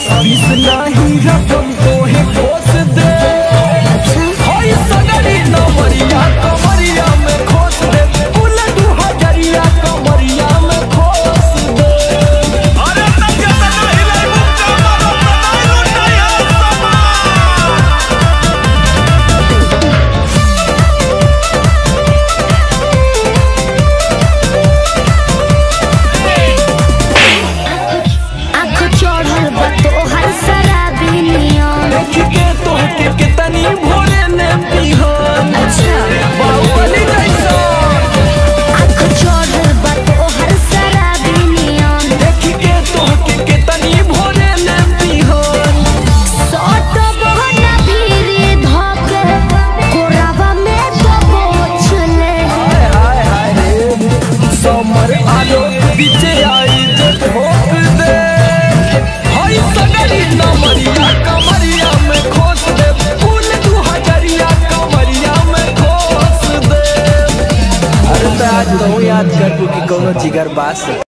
10-20 नहीं रकम को है खोस दे। होई सगरी नमरिया कमरिया में खोस दे, कुल 2000 कमरिया में खोस दे। अरे तक नहीं ले मुक्का मारो नहीं लुटाया कितनी भोरे ने बिहान। अच्छा बाहुबली जैसा आँख चढ़ल बा तोहर शराबी नियन। देखी के तोहके कितनी भोरे ने बिहान। सट बहना भीरी धके कोरावा में दबोच ले। हाय हाय हाय रे समर आलो बीचे आई जे ठोक दे। हाय सगरी नमरिया कमरिया में खोस दे, कुल 2000 कमरिया में खोस दे। अरे तो आज तो याद कर तू कि कोनो जिगर बास